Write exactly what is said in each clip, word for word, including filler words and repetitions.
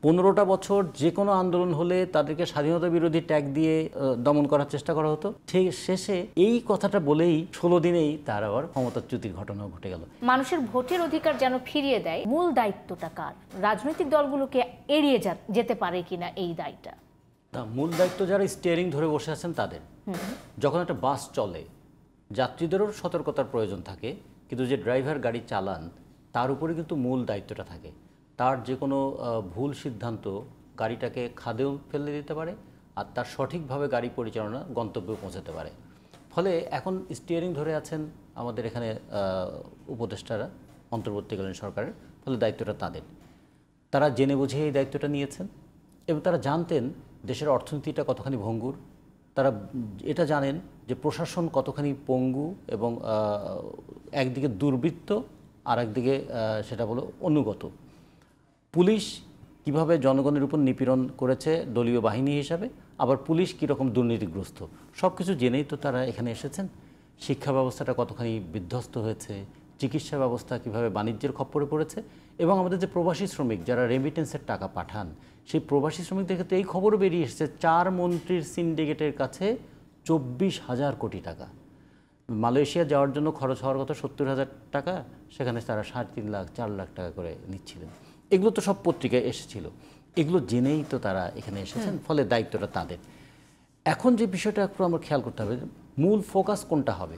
পনেরোটা বছর যে কোনো আন্দোলন হলে তাদেরকে স্বাধীনতা বিরোধী ট্যাগ দিয়ে দমন করার চেষ্টা করা হতো, ঠিক শেষে এই কথাটা বলেই ষোলো দিনেই তার আবার ক্ষমতাচ্যুতির ঘটনা ঘটে গেল। মানুষের ভোটের অধিকার যেন ফিরিয়ে দেয়, মূল দায়িত্বটা কার? রাজনৈতিক দলগুলোকে এড়িয়ে যেতে পারে কিনা এই দায়টা? না, মূল দায়িত্ব যারা স্টিয়ারিং ধরে বসে আছেন তাদের। যখন একটা বাস চলে যাত্রীদেরও সতর্কতার প্রয়োজন থাকে, কিন্তু যে ড্রাইভার গাড়ি চালান তার উপরে কিন্তু মূল দায়িত্বটা থাকে। তার যে কোনো ভুল সিদ্ধান্ত গাড়িটাকে খাদেও ফেলে দিতে পারে, আর তার সঠিকভাবে গাড়ি পরিচালনা গন্তব্যে পৌঁছাতে পারে। ফলে এখন স্টিয়ারিং ধরে আছেন আমাদের এখানে উপদেষ্টারা, অন্তর্বর্তীকালীন সরকারের, ফলে দায়িত্বটা তাদের। তারা জেনে বুঝে এই দায়িত্বটা নিয়েছেন এবং তারা জানতেন দেশের অর্থনীতিটা কতখানি ভঙ্গুর, তারা এটা জানেন যে প্রশাসন কতখানি পঙ্গু এবং একদিকে দুর্বৃত্ত আর একদিকে সেটা বলো অনুগত। পুলিশ কিভাবে জনগণের উপর নিপীড়ন করেছে দলীয় বাহিনী হিসাবে, আবার পুলিশ কীরকম দুর্নীতিগ্রস্ত, সব কিছু জেনেই তো তারা এখানে এসেছেন। শিক্ষা ব্যবস্থাটা কতখানি বিধ্বস্ত হয়েছে, চিকিৎসা ব্যবস্থা কিভাবে বাণিজ্যের খপ্পরে পড়েছে, এবং আমাদের যে প্রবাসী শ্রমিক যারা রেমিটেন্সের টাকা পাঠান, সেই প্রবাসী শ্রমিকদের ক্ষেত্রে এই খবরও বেরিয়ে এসেছে চার মন্ত্রীর সিন্ডিকেটের কাছে চব্বিশ হাজার কোটি টাকা। মালয়েশিয়া যাওয়ার জন্য খরচ হওয়ার কথা সত্তর হাজার টাকা, সেখানে তারা সাড়ে তিন লাখ চার লাখ টাকা করে নিচ্ছিলেন। এগুলো তো সব পত্রিকায় এসেছিল, এগুলো জেনেই তো তারা এখানে এসেছেন, ফলে দায়িত্বটা তাদের। এখন যে বিষয়টা একটু আমরা খেয়াল করতে হবে, মূল ফোকাস কোনটা হবে?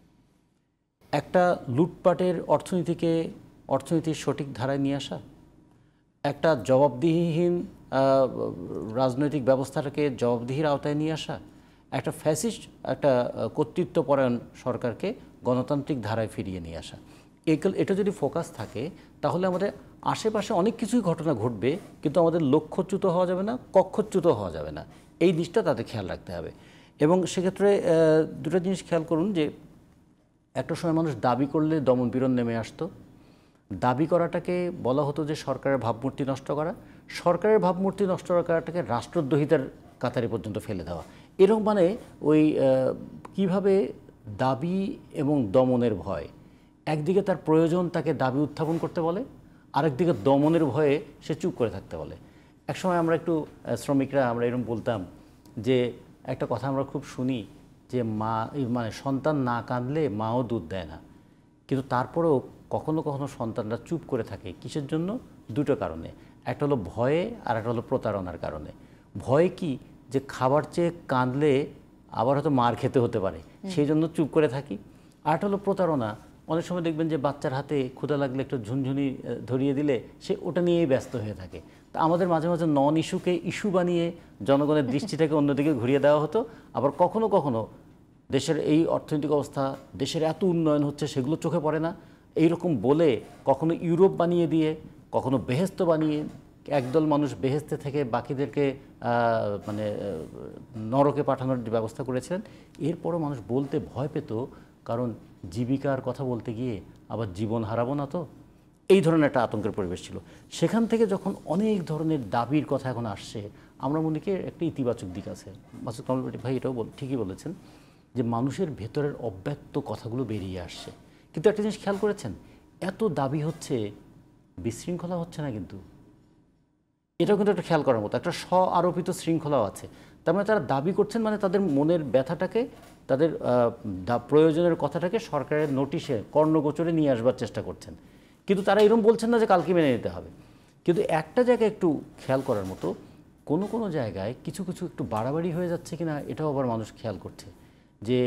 একটা লুটপাটের অর্থনীতিকে অর্থনীতির সঠিক ধারায় নিয়ে আসা, একটা জবাবদিহিহীন রাজনৈতিক ব্যবস্থাটাকে জবাবদিহির আওতায় নিয়ে আসা, একটা ফ্যাসিস্ট একটা কর্তৃত্বপরায়ণ সরকারকে গণতান্ত্রিক ধারায় ফিরিয়ে নিয়ে আসা। এটা যদি ফোকাস থাকে তাহলে আমাদের আশেপাশে অনেক কিছুই ঘটনা ঘটবে, কিন্তু আমাদের লক্ষ্যচ্যুত হওয়া যাবে না, কক্ষচ্যুত হওয়া যাবে না। এই দিকটা তাদের খেয়াল রাখতে হবে। এবং সেক্ষেত্রে দুটো জিনিস খেয়াল করুন যে একটা সময় মানুষ দাবি করলে দমনপীড়ন নেমে আসতো। দাবি করাটাকে বলা হতো যে সরকারের ভাবমূর্তি নষ্ট করা, সরকারের ভাবমূর্তি নষ্ট করাটাকে রাষ্ট্রদ্রোহিতার কাতারে পর্যন্ত ফেলে দেওয়া। এরকম মানে ওই কিভাবে দাবি এবং দমনের ভয়, একদিকে তার প্রয়োজন তাকে দাবি উত্থাপন করতে বলে, আরেকদিকে দমনের ভয়ে সে চুপ করে থাকতে বলে। একসময় আমরা একটু শ্রমিকরা আমরা এরকম বলতাম যে একটা কথা আমরা খুব শুনি যে মা মানে সন্তান না কাঁদলে মাও দুধ দেয় না, কিন্তু তারপরেও কখনো কখনো সন্তানরা চুপ করে থাকে। কিসের জন্য? দুটো কারণে। একটা হলো ভয়ে, আর একটা হলো প্রতারণার কারণে। ভয় কি? যে খাবার চেয়ে কাঁদলে আবার হয়তো মার খেতে হতে পারে, সেই জন্য চুপ করে থাকি। আর একটা হলো প্রতারণা। অনেক সময় দেখবেন যে বাচ্চার হাতে ক্ষুধা লাগলে একটু ঝুনঝুনি ধরিয়ে দিলে সে ওটা নিয়েই ব্যস্ত হয়ে থাকে। তা আমাদের মাঝে মাঝে নন ইস্যুকে ইস্যু বানিয়ে জনগণের দৃষ্টিটাকে অন্যদিকে ঘুরিয়ে দেওয়া হতো। আবার কখনো কখনো দেশের এই অর্থনৈতিক অবস্থা, দেশের এত উন্নয়ন হচ্ছে সেগুলো চোখে পড়ে না, এইরকম বলে কখনো ইউরোপ বানিয়ে দিয়ে, কখনো বেহেস্ত বানিয়ে একদল মানুষ বেহেস্তে থেকে বাকিদেরকে মানে নরকে পাঠানোর ব্যবস্থা করেছিলেন। এরপরও মানুষ বলতে ভয় পেত, কারণ জীবিকার কথা বলতে গিয়ে আবার জীবন হারাবো না তো, এই ধরনের একটা আতঙ্কের পরিবেশ ছিল। সেখান থেকে যখন অনেক ধরনের দাবির কথা এখন আসছে, আমরা মনে করি একটা ইতিবাচক দিক আছে। মাসুদ কামাল ভাই এটাও ঠিকই বলেছেন যে মানুষের ভেতরের অব্যক্ত কথাগুলো বেরিয়ে আসছে। কিন্তু একটা জিনিস খেয়াল করেছেন, এত দাবি হচ্ছে, বিশৃঙ্খলা হচ্ছে না কিন্তু। এটাও কিন্তু একটা খেয়াল করার মতো, একটা স্ব আরোপিত শৃঙ্খলাও আছে। তার মানে তারা দাবি করছেন মানে তাদের মনের ব্যথাটাকে, তাদের প্রয়োজনের কথাটাকে সরকারের নোটিশে কর্ণগোচরে নিয়ে আসবার চেষ্টা করছেন। কিন্তু তারা এরকম বলছেন না যে কালকে মেনে নিতে হবে। কিন্তু একটা জায়গায় একটু খেয়াল করার মতো, কোনো কোনো জায়গায় কিছু কিছু একটু বাড়াবাড়ি হয়ে যাচ্ছে কিনা এটাও আবার মানুষ খেয়াল করছে। যে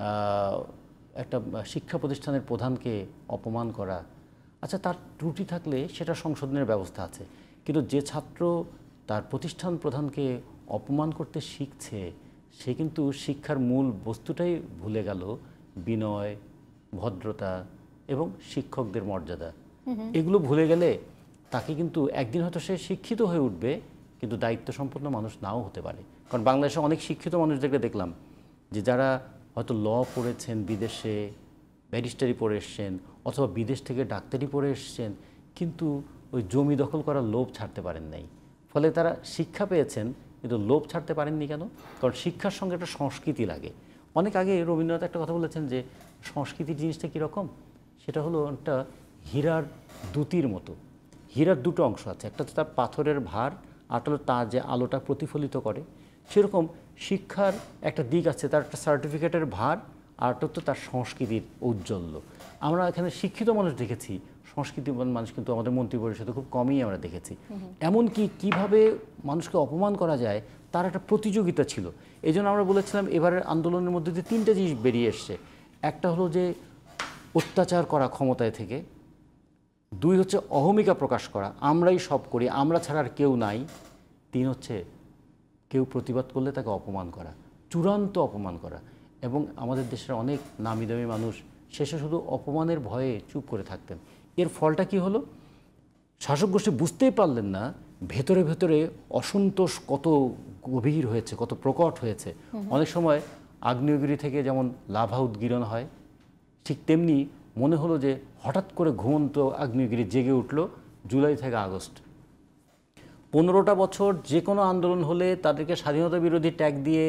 একটা শিক্ষা প্রতিষ্ঠানের প্রধানকে অপমান করা, আচ্ছা তার ত্রুটি থাকলে সেটা সংশোধনের ব্যবস্থা আছে, কিন্তু যে ছাত্র তার প্রতিষ্ঠান প্রধানকে অপমান করতে শিখছে সে কিন্তু শিক্ষার মূল বস্তুটাই ভুলে গেল, বিনয়, ভদ্রতা এবং শিক্ষকদের মর্যাদা। এগুলো ভুলে গেলে তাকে কিন্তু একদিন হয়তো সে শিক্ষিত হয়ে উঠবে, কিন্তু দায়িত্ব সম্পন্ন মানুষ নাও হতে পারে। কারণ বাংলাদেশে অনেক শিক্ষিত মানুষদেরকে দেখলাম যে যারা হয়তো ল পড়েছেন, বিদেশে ব্যারিস্টারি পড়ে এসছেন, অথবা বিদেশ থেকে ডাক্তারি পড়ে এসছেন, কিন্তু ওই জমি দখল করার লোভ ছাড়তে পারেন নাই। ফলে তারা শিক্ষা পেয়েছেন কিন্তু লোভ ছাড়তে পারেননি কেন? কারণ শিক্ষার সঙ্গে একটা সংস্কৃতি লাগে। অনেক আগে রবীন্দ্রনাথ একটা কথা বলেছেন যে সংস্কৃতি জিনিসটা কীরকম, সেটা হলো একটা হীরার দুতির মতো। হীরার দুটো অংশ আছে, একটা হচ্ছে তার পাথরের ভার, আর হলো তার যে আলোটা প্রতিফলিত করে। সেরকম শিক্ষার একটা দিক আছে, তার একটা সার্টিফিকেটের ভার, আর একটা হচ্ছে তার সংস্কৃতির ঔজ্জ্বল্য। আমরা এখানে শিক্ষিত মানুষ দেখেছি, সংস্কৃতিবান মানুষ কিন্তু আমাদের মন্ত্রী পরিষদে খুব কমই আমরা দেখেছি। এমনকি কিভাবে মানুষকে অপমান করা যায় তার একটা প্রতিযোগিতা ছিল। এই জন্য আমরা বলেছিলাম এবারের আন্দোলনের মধ্যে দিয়ে তিনটা জিনিস বেরিয়ে এসছে। একটা হলো যে অত্যাচার করা ক্ষমতায় থেকে, দুই হচ্ছে অহমিকা প্রকাশ করা, আমরাই সব করি, আমরা ছাড়া আর কেউ নাই, তিন হচ্ছে কেউ প্রতিবাদ করলে তাকে অপমান করা, চূড়ান্ত অপমান করা। এবং আমাদের দেশের অনেক নামি দামি মানুষ শেষে শুধু অপমানের ভয়ে চুপ করে থাকতেন। এর ফলটা কি হলো? শাসক গোষ্ঠী বুঝতেই পারলেন না ভেতরে ভেতরে অসন্তোষ কত গভীর হয়েছে, কত প্রকট হয়েছে। অনেক সময় আগ্নেয়গিরি থেকে যেমন লাভা উদ্গীরণ হয়, ঠিক তেমনি মনে হলো যে হঠাৎ করে ঘুমন্ত আগ্নেয়গিরি জেগে উঠল জুলাই থেকে আগস্ট। পনেরোটা বছর যে কোনো আন্দোলন হলে তাদেরকে স্বাধীনতা বিরোধী ট্যাগ দিয়ে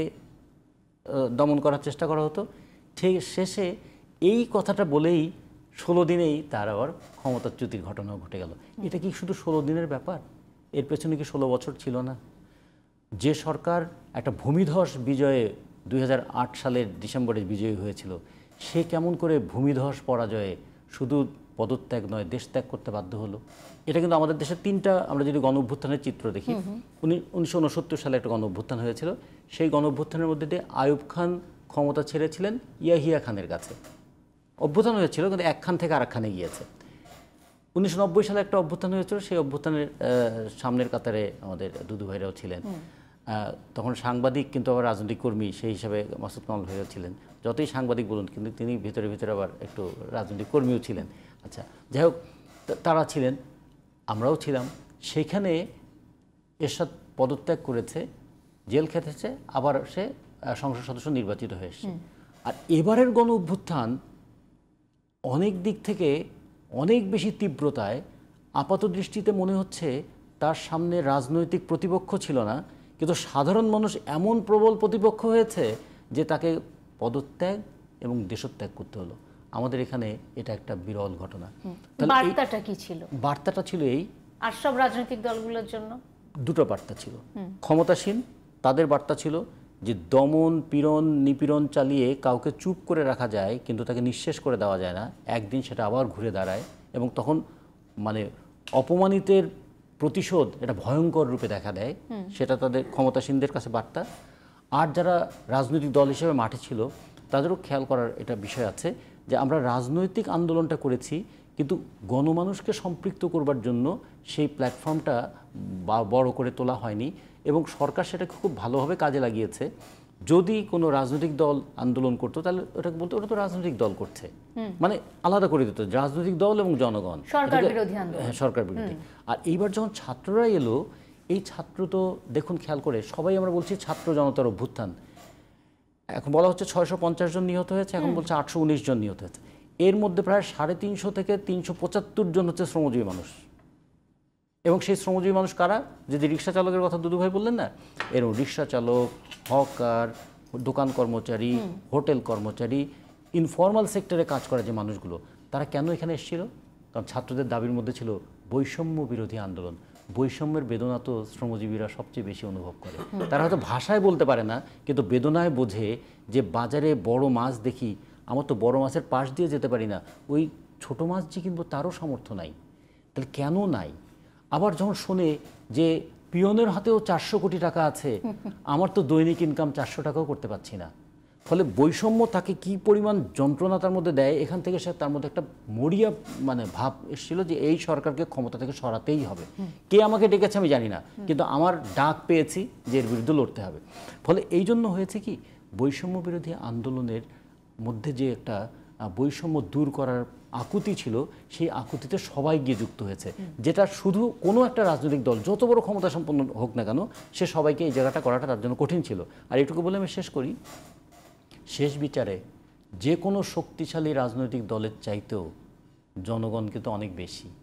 দমন করার চেষ্টা করা হতো, ঠিক শেষে এই কথাটা বলেই ষোলো দিনেই তার আবার ক্ষমতাচ্যুতির ঘটনা ঘটে গেল। এটা কি শুধু ষোলো দিনের ব্যাপার? এর পেছনে কি ষোলো বছর ছিল না? যে সরকার একটা ভূমিধস বিজয়ে দুই হাজার আট সালের ডিসেম্বরে বিজয়ী হয়েছিল, সে কেমন করে ভূমিধস পরাজয়ে শুধু পদত্যাগ নয় দেশ ত্যাগ করতে বাধ্য হলো? এটা কিন্তু আমাদের দেশের তিনটা, আমরা যদি গণ অভ্যুত্থানের চিত্র দেখি, উনি উনিশশো উনসত্তর সালে একটা গণ অভ্যুত্থান হয়েছিল। সেই গণ অভ্যুত্থানের মধ্যে দিয়ে আইয়ুব খান ক্ষমতা ছেড়েছিলেন ইয়াহিয়া খানের কাছে। অভ্যুত্থান হয়েছিল কিন্তু এক খান থেকে আরেক খানে গিয়েছে। উনিশশো নব্বই সালে একটা অভ্যুত্থান হয়েছিল, সেই অভ্যুত্থানের সামনের কাতারে আমাদের দুদু ভাইরাও ছিলেন। তখন সাংবাদিক কিন্তু আবার রাজনৈতিক কর্মী, সেই হিসাবে মাসুদ কামাল ভাইরাও ছিলেন। যতই সাংবাদিক বলুন কিন্তু তিনি ভিতরে ভিতরে আবার একটু রাজনৈতিক কর্মীও ছিলেন। আচ্ছা, যাই হোক, তারা ছিলেন, আমরাও ছিলাম। সেইখানে এরশাদ পদত্যাগ করেছে, জেল খেটেছে, আবার সে সংসদ সদস্য নির্বাচিত হয়ে এসেছে। আর এবারের গণ অভ্যুত্থান অনেক দিক থেকে অনেক বেশি তীব্রতায়, আপাত দৃষ্টিতে মনে হচ্ছে তার সামনে রাজনৈতিক প্রতিপক্ষ ছিল না, কিন্তু সাধারণ মানুষ এমন প্রবল প্রতিপক্ষ হয়েছে যে তাকে পদত্যাগ এবং দেশত্যাগ করতে হলো। আমাদের এখানে এটা একটা বিরল ঘটনা। বার্তাটা কি ছিল? বার্তাটা ছিল এই, আর সব রাজনৈতিক দলগুলোর জন্য দুটো বার্তা ছিল। ক্ষমতাসীন তাদের বার্তা ছিল যে দমন পীড়ন নিপীড়ন চালিয়ে কাউকে চুপ করে রাখা যায়, কিন্তু তাকে নিঃশেষ করে দেওয়া যায় না। একদিন সেটা আবার ঘুরে দাঁড়ায় এবং তখন মানে অপমানিতের প্রতিশোধ এটা ভয়ঙ্কর রূপে দেখা দেয়। সেটা তাদের ক্ষমতাসীনদের কাছে বার্তা। আর যারা রাজনৈতিক দল হিসেবে মাঠে ছিল তাদেরও খেয়াল করার এটা বিষয় আছে যে আমরা রাজনৈতিক আন্দোলনটা করেছি, কিন্তু গণমানুষকে সম্পৃক্ত করবার জন্য সেই প্ল্যাটফর্মটা বড় করে তোলা হয়নি এবং সরকার সেটাকে খুব ভালোভাবে কাজে লাগিয়েছে। যদি কোনো রাজনৈতিক দল আন্দোলন করতো তাহলে ওটাকে বলতো ওটা তো রাজনৈতিক দল করছে, মানে আলাদা করে দিত রাজনৈতিক দল এবং জনগণ, সরকার বিরোধী আন্দোলন। হ্যাঁ, সরকার বিরোধী। আর এইবার যখন ছাত্ররা এলো, এই ছাত্র তো দেখুন খেয়াল করে, সবাই আমরা বলছি ছাত্র জনতার অভ্যুত্থান, এখন বলা হচ্ছে ছয়শো পঞ্চাশ জন নিহত হয়েছে, এখন বলছে আটশো উনিশ জন নিহত হয়েছে। এর মধ্যে প্রায় সাড়ে তিনশো থেকে তিনশো পঁচাত্তর জন হচ্ছে শ্রমজীবী মানুষ। এবং সেই শ্রমজীবী মানুষ কারা? যদি রিক্সা চালকের কথা দুদু ভাই বললেন না, এরকম রিক্সা চালক, হকার, দোকান কর্মচারী, হোটেল কর্মচারী, ইনফর্মাল সেক্টরে কাজ করা যে মানুষগুলো, তারা কেন এখানে এসেছিল? কারণ ছাত্রদের দাবির মধ্যে ছিল বৈষম্য বিরোধী আন্দোলন। বৈষম্যের বেদনা তো শ্রমজীবীরা সবচেয়ে বেশি অনুভব করে। তারা হয়তো ভাষায় বলতে পারে না, কিন্তু বেদনায় বোঝে যে বাজারে বড় মাছ দেখি, আমার তো বড় মাছের পাশ দিয়ে যেতে পারি না, ওই ছোট মাছ যে কিনবো তারও সামর্থ্য নাই। তাহলে কেন নাই? আবার যখন শোনে যে পিয়নের হাতেও চারশো কোটি টাকা আছে, আমার তো দৈনিক ইনকাম চারশো টাকাও করতে পারছি না। ফলে বৈষম্য তাকে কি পরিমাণ যন্ত্রণা তার মধ্যে দেয়, এখান থেকে সে তার মধ্যে একটা মরিয়া মানে ভাব এসেছিল যে এই সরকারকে ক্ষমতা থেকে সরাতেই হবে। কে আমাকে ডেকেছে আমি জানি না, কিন্তু আমার ডাক পেয়েছি যে এর বিরুদ্ধে লড়তে হবে। ফলে এই জন্য হয়েছে কি, বৈষম্য বিরোধী আন্দোলনের মধ্যে যে একটা বৈষম্য দূর করার আকুতি ছিল, সেই আকুতিতে সবাই গিয়ে যুক্ত হয়েছে, যেটা শুধু কোনো একটা রাজনৈতিক দল যত বড় ক্ষমতা সম্পন্ন হোক না কেন, সে সবাইকে এই জায়গাটা করাটা তার জন্য কঠিন ছিল। আর এটুকু বলে আমি শেষ করি, শেষ বিচারে যে কোনো শক্তিশালী রাজনৈতিক দলের চাইতেও জনগণ কিন্তু অনেক বেশি।